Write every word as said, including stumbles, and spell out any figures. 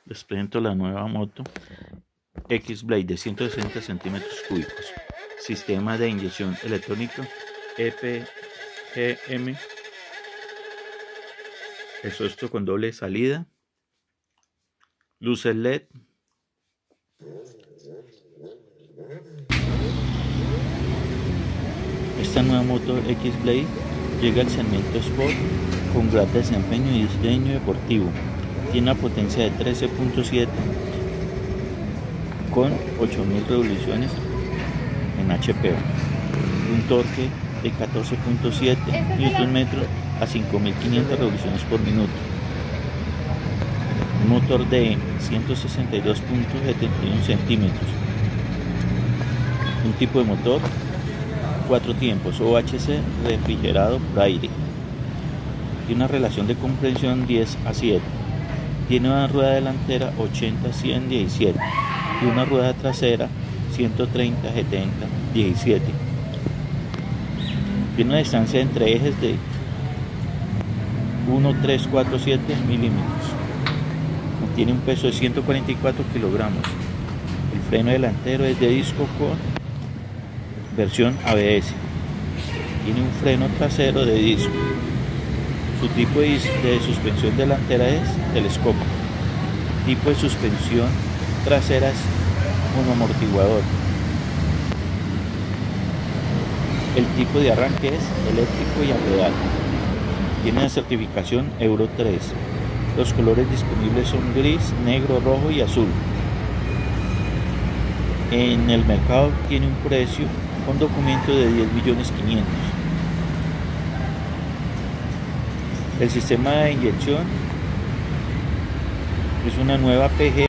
Les presento la nueva moto X-Blade de ciento sesenta centímetros cúbicos, sistema de inyección electrónica E P G M, exhausto con doble salida, luces L E D, esta nueva moto X-Blade llega al segmento Sport con gran desempeño y diseño deportivo. Tiene una potencia de trece punto siete con ocho mil revoluciones en H P, un torque de catorce punto siete newton metros a cinco mil quinientas revoluciones por minuto, un motor de ciento sesenta y dos punto setenta y uno centímetros, un tipo de motor cuatro tiempos O H C refrigerado por aire, tiene una relación de comprensión diez a siete, tiene una rueda delantera ochenta cien diecisiete y una rueda trasera ciento treinta setenta diecisiete. Tiene una distancia entre ejes de uno tres cuatro siete milímetros. Tiene un peso de ciento cuarenta y cuatro kilogramos. El freno delantero es de disco con versión A B S. Tiene un freno trasero de disco. Su tipo de suspensión delantera es telescópico. Tipo de suspensión trasera es monoamortiguador. El tipo de arranque es eléctrico y a pedal. Tiene la certificación Euro tres. Los colores disponibles son gris, negro, rojo y azul. En el mercado tiene un precio con documento de diez millones quinientos. El sistema de inyección es una nueva P G